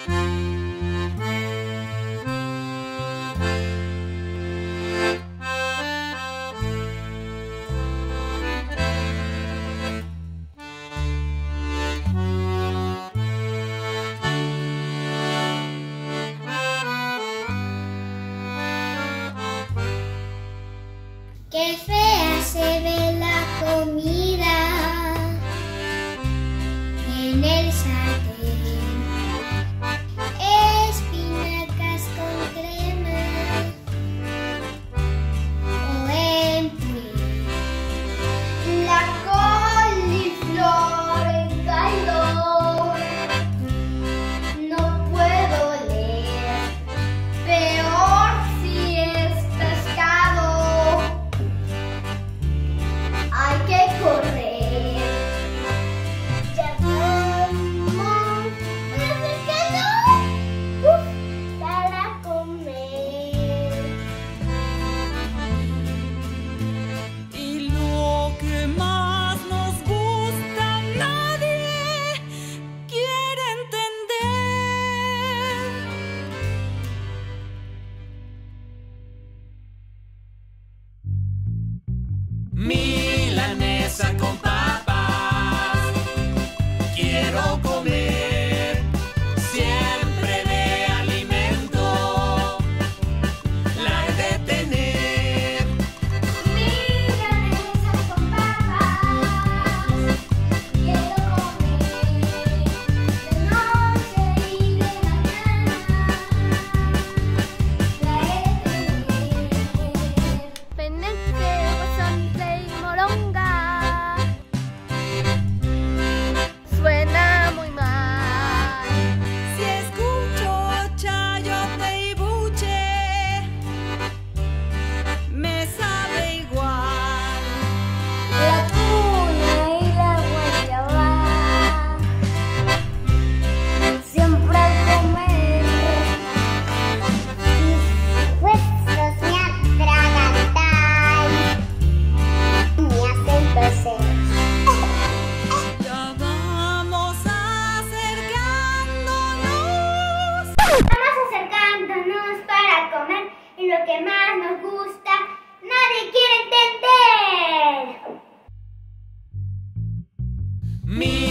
Qué fea se ve la comida en el sartén. Espinacas con crema o en puré. La coliflor en caldo. No puedo leer. Peor si es pescado. Hay que correr. Ya vamos acercando para comer. Y lo que más nos gusta, nadie quiere entender. Milanesa con papas, quiero comer, siempre de alimento, la he de tener. Milanesa con papas, quiero comer de noche y de mañana. La he de tener. Pendiente, guasante y moronga. Suena muy mal. Si escucho chayote y buche, me sabe igual. La tuna y la guayaba, siempre al comer, mis huesos me atragantan, me hacen toser. Ya vamos acercándonos. Vamos acercándonos para comer y lo que más nos gusta, nadie quiere entender.